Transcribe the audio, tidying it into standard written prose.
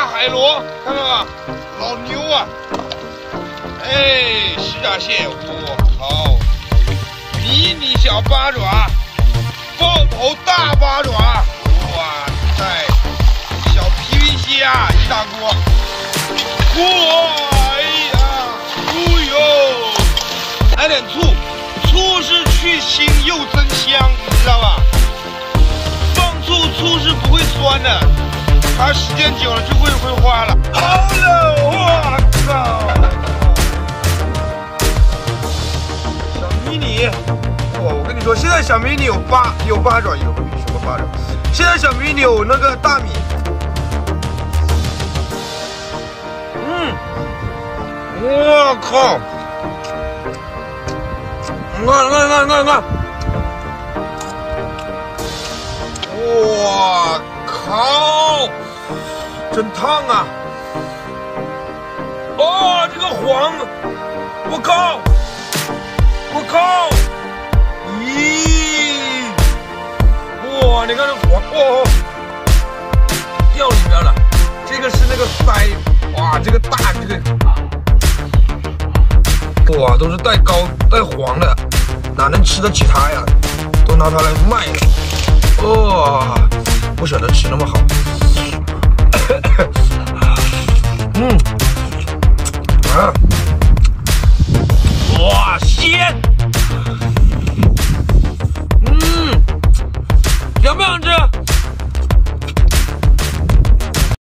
大海螺，看到吗？老牛啊！哎，西闸蟹，我靠！迷你小八爪，爆头大八爪，哇塞！小皮皮虾一大锅，哇！哎呀，哦呦！来点醋，醋是去腥又增香，你知道吧？放醋是不会酸的，它时间久了就会花了。好了，我靠！小迷你，哇！我跟你说，现在小迷你有八爪，有什么八爪？现在小迷你有那个大米。我靠！看！我靠！真烫啊！哦，这个黄！我靠！咦！哇，你看这黄！哦，掉里边了。这个是那个鳃，哇，这个大这个。哇，都是带黄的，哪能吃得起它呀？都拿它来卖了。哇，不舍得吃那么好。